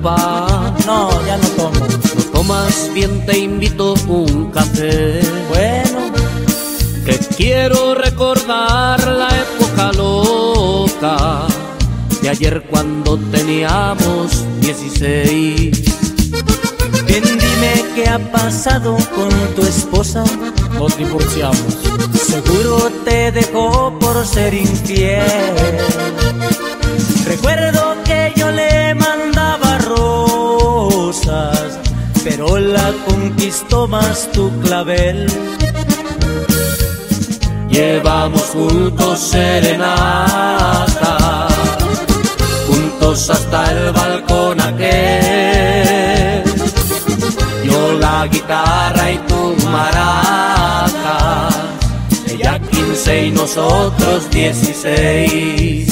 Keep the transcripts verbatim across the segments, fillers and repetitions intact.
copa. No, ya no tomo. ¿No tomas? Bien, te invito un café. Bueno, que quiero recordar la época loca de ayer cuando teníamos dieciséis. bien, dime qué ha pasado con tu esposa. Nos divorciamos. Seguro te dejó por ser infiel. Recuerdo que yo le mandaba rosas, pero la conquistó más tu clavel. Llevamos juntos serenata, juntos hasta el balcón aquel. Yo la guitarra y tú maracas, ella quince y nosotros dieciséis.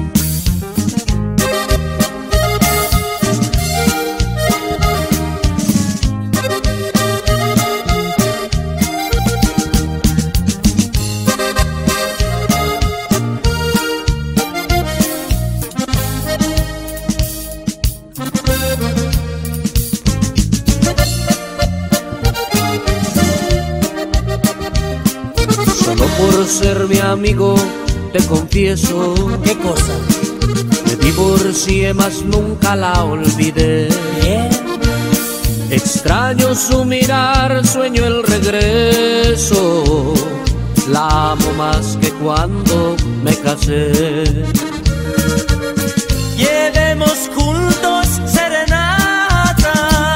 Solo por ser mi amigo te confieso. ¿Qué cosa? Me divorcié, mas nunca la olvidé. Bien, Extraño su mirar, sueño el regreso. La amo más que cuando me casé. llevemos juntos serenata,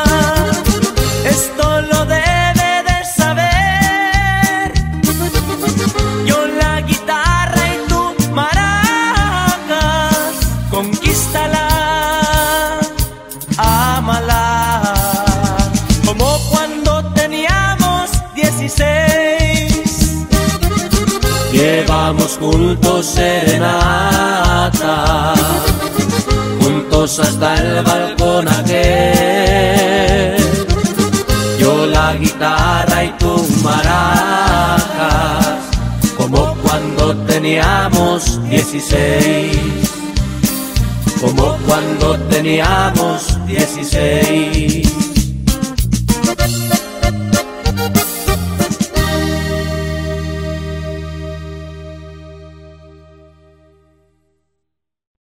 esto lo debe de saber. Yo la guitarra y tú maracas, conquístala, ámala, como cuando teníamos dieciséis. Llevamos juntos serenata, juntos hasta el balcón aquel. Yo la guitarra y tú maracas, como cuando teníamos dieciséis. Como cuando teníamos dieciséis.